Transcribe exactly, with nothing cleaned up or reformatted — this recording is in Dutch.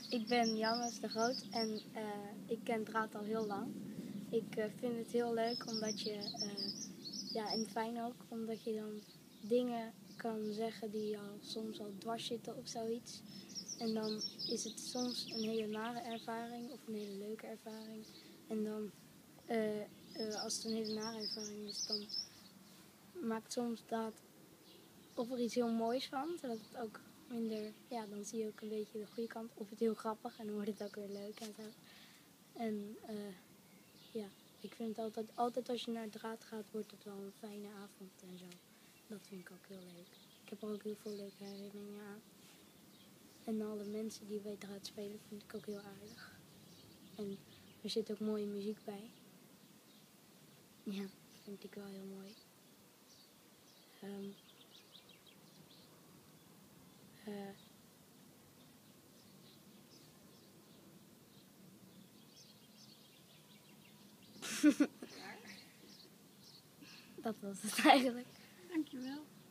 Ik ben Jannes de Groot en uh, ik ken draad al heel lang. Ik uh, vind het heel leuk omdat je, uh, ja en fijn ook, omdat je dan dingen kan zeggen die al soms al dwars zitten of zoiets. En dan is het soms een hele nare ervaring of een hele leuke ervaring. En dan, uh, uh, als het een hele nare ervaring is, dan maakt soms dat of er iets heel moois van, zodat het ook minder, ja, dan zie je ook een beetje de goede kant. Of het heel grappig en dan wordt het ook weer leuk en zo. En uh, ja, ik vind het altijd, altijd als je naar draad gaat, wordt het wel een fijne avond en zo. Dat vind ik ook heel leuk. Ik heb er ook heel veel leuke herinneringen aan. En alle mensen die bij draad spelen vind ik ook heel aardig. En er zit ook mooie muziek bij. Ja, dat vind ik wel heel mooi. Um, uh, Dat was het eigenlijk. Dankjewel.